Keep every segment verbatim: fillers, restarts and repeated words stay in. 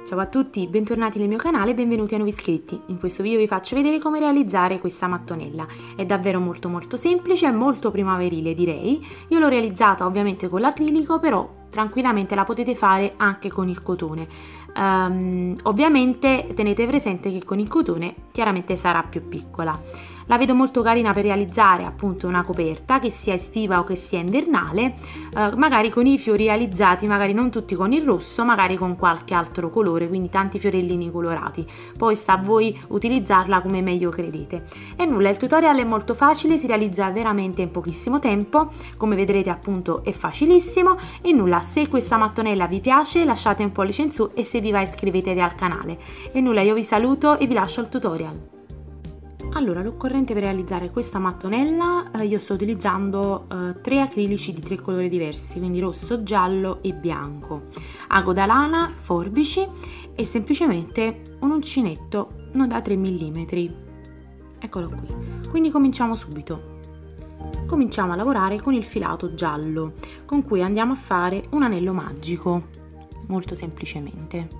Ciao a tutti, bentornati nel mio canale e benvenuti a nuovi iscritti. In questo video vi faccio vedere come realizzare questa mattonella. È davvero molto molto semplice, è molto primaverile direi. Io l'ho realizzata ovviamente con l'acrilico, però tranquillamente la potete fare anche con il cotone. Um, ovviamente tenete presente che con il cotone chiaramente sarà più piccola. La vedo molto carina per realizzare appunto una coperta, che sia estiva o che sia invernale, eh, magari con i fiori realizzati, magari non tutti con il rosso, magari con qualche altro colore, quindi tanti fiorellini colorati. Poi sta a voi utilizzarla come meglio credete. E nulla, il tutorial è molto facile, si realizza veramente in pochissimo tempo, come vedrete appunto è facilissimo. E nulla, se questa mattonella vi piace lasciate un pollice in su e se vi va iscrivetevi al canale. E nulla, io vi saluto e vi lascio al tutorial. Allora, l'occorrente per realizzare questa mattonella, eh, io sto utilizzando eh, tre acrilici di tre colori diversi, quindi rosso, giallo e bianco, ago da lana, forbici e semplicemente un uncinetto non da tre millimetri. Eccolo qui. Quindi cominciamo subito. Cominciamo a lavorare con il filato giallo, con cui andiamo a fare un anello magico, molto semplicemente.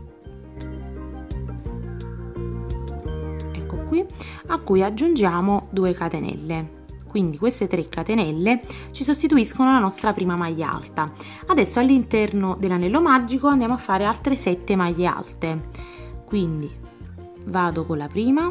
Qui, a cui aggiungiamo due catenelle. Quindi queste tre catenelle ci sostituiscono la nostra prima maglia alta. Adesso all'interno dell'anello magico andiamo a fare altre sette maglie alte. Quindi vado con la prima,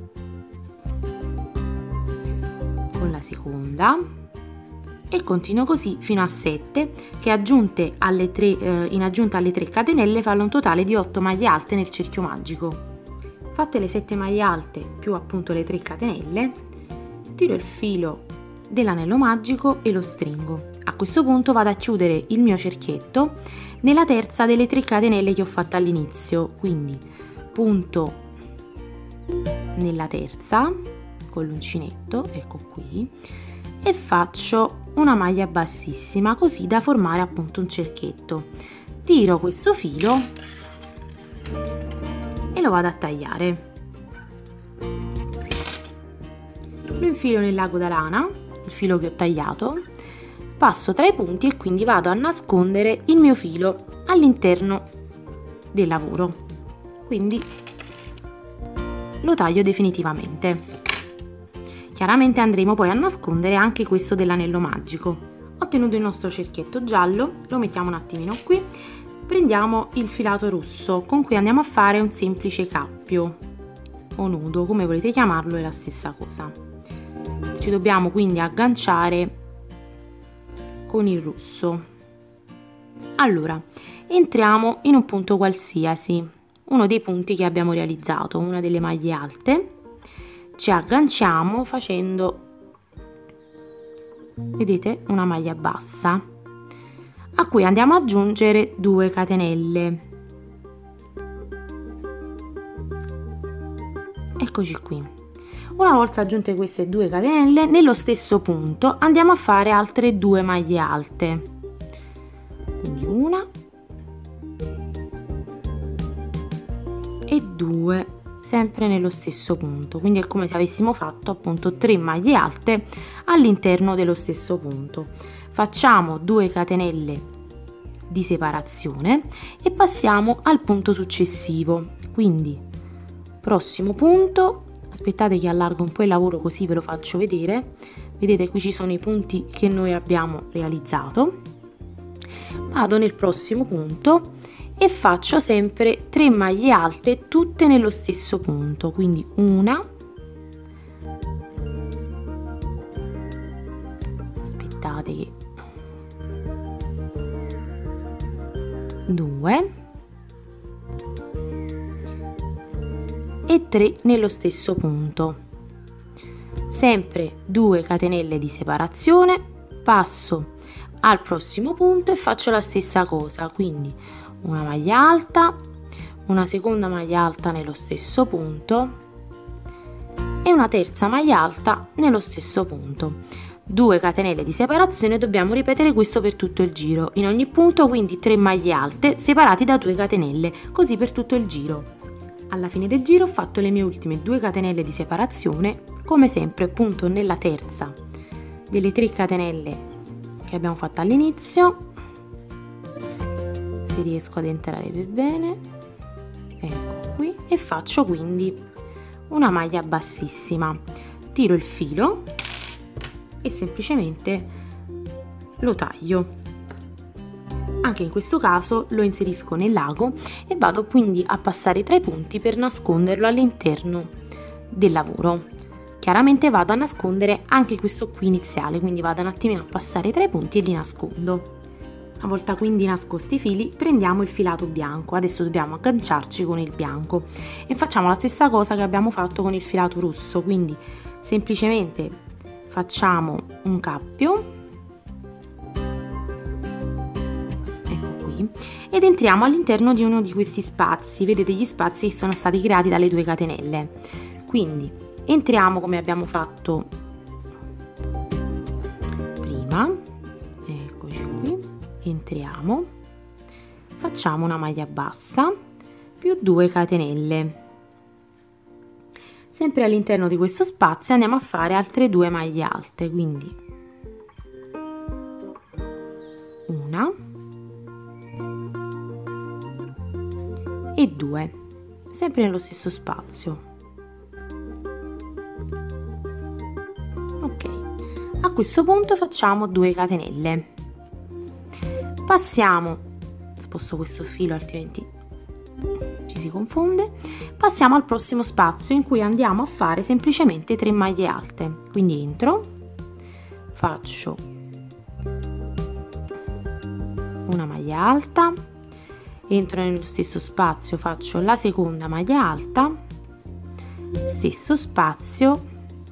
con la seconda e continuo così fino a sette, che aggiunte alle tre, eh, in aggiunta alle tre catenelle fanno un totale di otto maglie alte nel cerchio magico. Fatte le sette maglie alte più appunto le tre catenelle, tiro il filo dell'anello magico e lo stringo. A questo punto vado a chiudere il mio cerchietto nella terza delle tre catenelle che ho fatto all'inizio, quindi punto nella terza con l'uncinetto, ecco qui, e faccio una maglia bassissima così da formare appunto un cerchietto. Tiro questo filo e lo vado a tagliare. Lo infilo nell'ago da lana, il filo che ho tagliato, passo tra i punti e quindi vado a nascondere il mio filo all'interno del lavoro. Quindi lo taglio definitivamente. Chiaramente andremo poi a nascondere anche questo dell'anello magico. Ottenuto il nostro cerchietto giallo, lo mettiamo un attimino qui. Prendiamo il filato rosso con cui andiamo a fare un semplice cappio o nudo, come volete chiamarlo, è la stessa cosa. Ci dobbiamo quindi agganciare con il rosso. Allora, entriamo in un punto qualsiasi, uno dei punti che abbiamo realizzato, una delle maglie alte, ci agganciamo facendo, vedete, una maglia bassa, a cui andiamo ad aggiungere due catenelle. Eccoci qui. Una volta aggiunte queste due catenelle, nello stesso punto andiamo a fare altre due maglie alte. Quindi una e due, sempre nello stesso punto. Quindi è come se avessimo fatto appunto tre maglie alte all'interno dello stesso punto. Facciamo due catenelle di separazione e passiamo al punto successivo. Quindi prossimo punto, aspettate che allargo un po' il lavoro così ve lo faccio vedere. Vedete, qui ci sono i punti che noi abbiamo realizzato. Vado nel prossimo punto e faccio sempre tre maglie alte tutte nello stesso punto, quindi una, aspettate che due e tre nello stesso punto, sempre due catenelle di separazione, passo al prossimo punto e faccio la stessa cosa, quindi una maglia alta, una seconda maglia alta nello stesso punto e una terza maglia alta nello stesso punto. due catenelle di separazione, dobbiamo ripetere questo per tutto il giro, in ogni punto quindi tre maglie alte separati da due catenelle, così per tutto il giro. Alla fine del giro ho fatto le mie ultime due catenelle di separazione, come sempre punto nella terza delle tre catenelle che abbiamo fatto all'inizio, se riesco ad entrare per bene, ecco qui, e faccio quindi una maglia bassissima, tiro il filo e semplicemente lo taglio. Anche in questo caso lo inserisco nell'ago e vado quindi a passare tra i punti per nasconderlo all'interno del lavoro. Chiaramente vado a nascondere anche questo qui iniziale, quindi vado un attimino a passare tra i punti e li nascondo. Una volta quindi nascosti i fili, prendiamo il filato bianco. Adesso dobbiamo agganciarci con il bianco e facciamo la stessa cosa che abbiamo fatto con il filato rosso, quindi semplicemente facciamo un cappio, ed entriamo all'interno di uno di questi spazi. Vedete gli spazi che sono stati creati dalle due catenelle, quindi entriamo come abbiamo fatto prima, eccoci qui, entriamo, facciamo una maglia bassa più due catenelle, sempre all'interno di questo spazio andiamo a fare altre due maglie alte, quindi una e due, sempre nello stesso spazio. Ok, a questo punto facciamo due catenelle, passiamo, sposto questo filo altrimenti ci si confonde, passiamo al prossimo spazio in cui andiamo a fare semplicemente tre maglie alte, quindi entro, faccio una maglia alta, entro nello stesso spazio, faccio la seconda maglia alta, stesso spazio,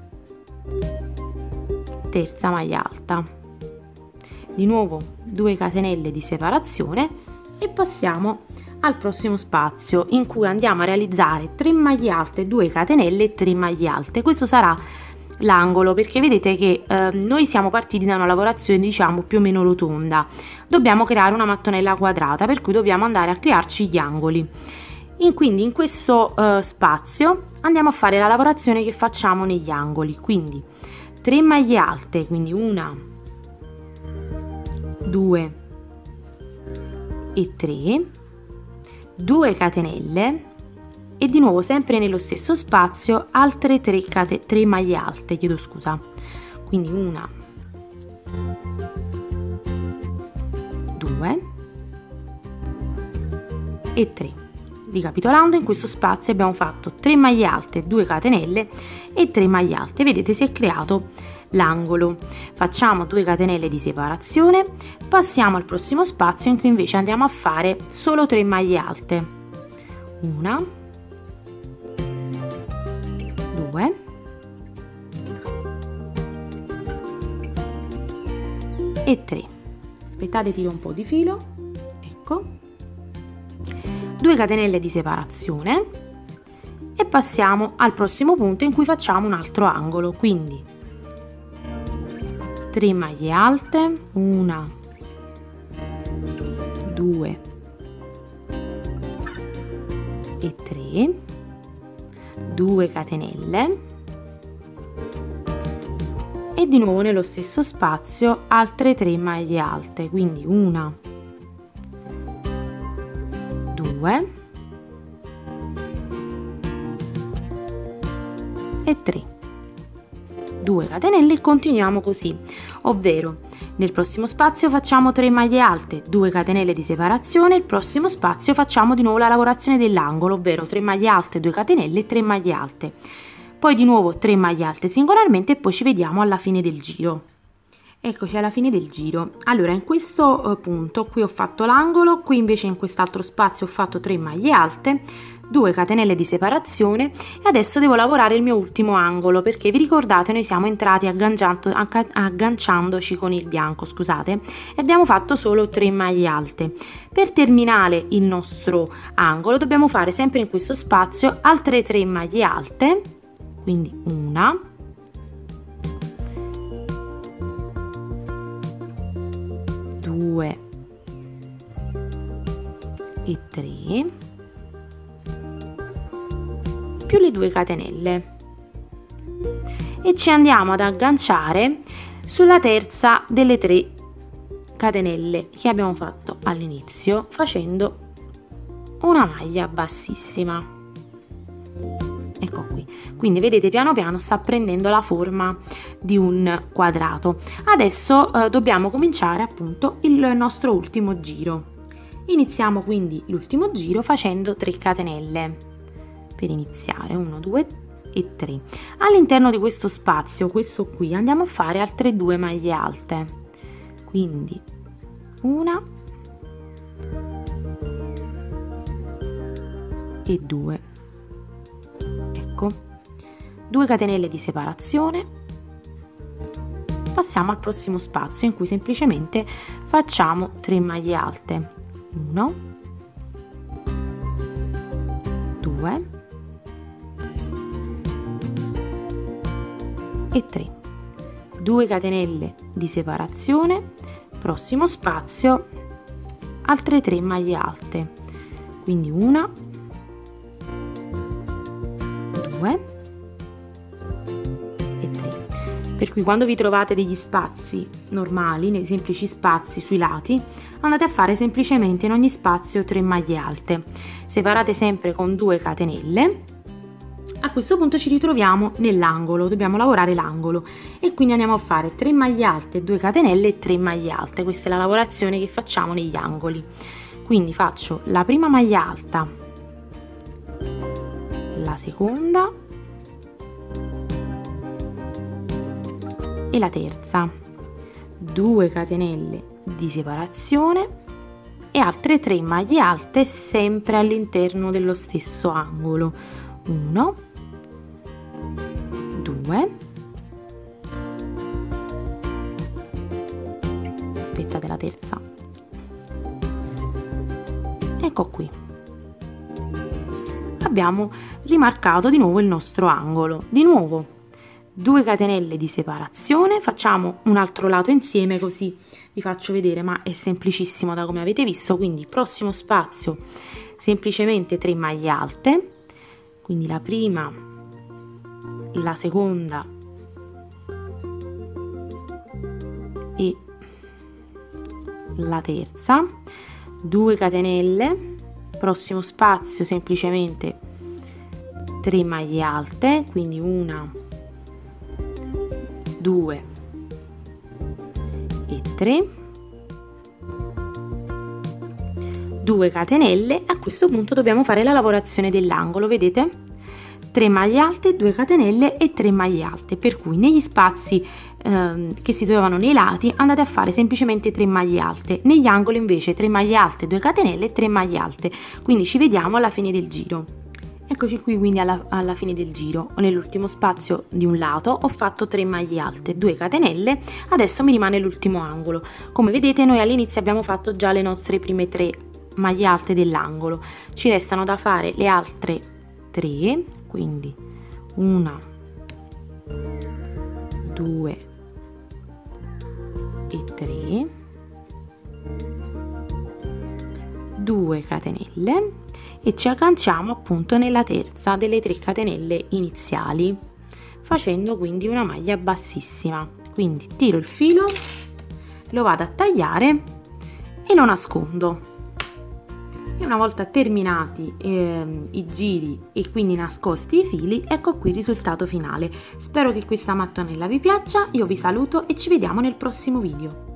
terza maglia alta, di nuovo due catenelle di separazione e passiamo al prossimo spazio in cui andiamo a realizzare tre maglie alte, due catenelle e tre maglie alte. Questo sarà l'angolo, perché vedete che eh, noi siamo partiti da una lavorazione diciamo più o meno rotonda, dobbiamo creare una mattonella quadrata, per cui dobbiamo andare a crearci gli angoli. In, quindi in questo eh, spazio andiamo a fare la lavorazione che facciamo negli angoli, quindi tre maglie alte, quindi una, due e tre, due catenelle e di nuovo sempre nello stesso spazio altre tre, cate- tre maglie alte, chiedo scusa, quindi una, due e tre. Ricapitolando, in questo spazio abbiamo fatto tre maglie alte, due catenelle e tre maglie alte, vedete si è creato l'angolo. Facciamo due catenelle di separazione, passiamo al prossimo spazio in cui invece andiamo a fare solo tre maglie alte, una, due e tre. Aspettate, tiro un po' di filo, ecco, due catenelle di separazione e passiamo al prossimo punto in cui facciamo un altro angolo, quindi tre maglie alte, una, due e tre, due catenelle e di nuovo nello stesso spazio altre tre maglie alte, quindi una, due e tre, due catenelle e continuiamo così, ovvero nel prossimo spazio facciamo tre maglie alte, due catenelle di separazione, il prossimo spazio facciamo di nuovo la lavorazione dell'angolo, ovvero tre maglie alte, due catenelle e tre maglie alte, poi di nuovo tre maglie alte singolarmente e poi ci vediamo alla fine del giro. Eccoci alla fine del giro. Allora, in questo punto qui ho fatto l'angolo, qui invece in quest'altro spazio ho fatto tre maglie alte, due catenelle di separazione e adesso devo lavorare il mio ultimo angolo, perché vi ricordate noi siamo entrati agganciando, agganciandoci con il bianco, scusate, e abbiamo fatto solo tre maglie alte. Per terminare il nostro angolo dobbiamo fare sempre in questo spazio altre tre maglie alte, quindi una, due e tre, più le due catenelle e ci andiamo ad agganciare sulla terza delle tre catenelle che abbiamo fatto all'inizio, facendo una maglia bassissima. Ecco qui, quindi vedete piano piano sta prendendo la forma di un quadrato. Adesso eh, dobbiamo cominciare appunto il nostro ultimo giro. Iniziamo quindi l'ultimo giro facendo tre catenelle per iniziare, uno, due e tre. All'interno di questo spazio, questo qui, andiamo a fare altre due maglie alte, quindi una e due. Ecco, due catenelle di separazione. Passiamo al prossimo spazio in cui semplicemente facciamo tre maglie alte, uno, due e tre. due catenelle di separazione, prossimo spazio, altre tre maglie alte, quindi una, due e tre. Per cui quando vi trovate degli spazi normali, nei semplici spazi sui lati, andate a fare semplicemente in ogni spazio tre maglie alte, separate sempre con due catenelle. A questo punto ci ritroviamo nell'angolo, dobbiamo lavorare l'angolo e quindi andiamo a fare tre maglie alte, due catenelle e tre maglie alte. Questa è la lavorazione che facciamo negli angoli. Quindi faccio la prima maglia alta, la seconda e la terza, due catenelle di separazione e altre tre maglie alte sempre all'interno dello stesso angolo, uno, due, aspettate la terza, ecco qui. Abbiamo rimarcato di nuovo il nostro angolo, di nuovo due catenelle di separazione, facciamo un altro lato insieme così vi faccio vedere, ma è semplicissimo da come avete visto. Quindi prossimo spazio semplicemente tre maglie alte, quindi la prima, la seconda e la terza, due catenelle, prossimo spazio semplicemente tre maglie alte, quindi una, due e tre, due catenelle. A questo punto dobbiamo fare la lavorazione dell'angolo, vedete? tre maglie alte, due catenelle e tre maglie alte, per cui negli spazi eh, che si trovano nei lati andate a fare semplicemente tre maglie alte, negli angoli invece tre maglie alte, due catenelle e tre maglie alte. Quindi ci vediamo alla fine del giro. Eccoci qui quindi alla, alla fine del giro, nell'ultimo spazio di un lato ho fatto tre maglie alte, due catenelle, adesso mi rimane l'ultimo angolo. Come vedete noi all'inizio abbiamo fatto già le nostre prime tre maglie alte dell'angolo, ci restano da fare le altre tre, quindi una, due e tre, due catenelle e ci agganciamo appunto nella terza delle tre catenelle iniziali, facendo quindi una maglia bassissima. Quindi tiro il filo, lo vado a tagliare e lo nascondo. E una volta terminati eh, i giri e quindi nascosti i fili, ecco qui il risultato finale. Spero che questa mattonella vi piaccia, io vi saluto e ci vediamo nel prossimo video.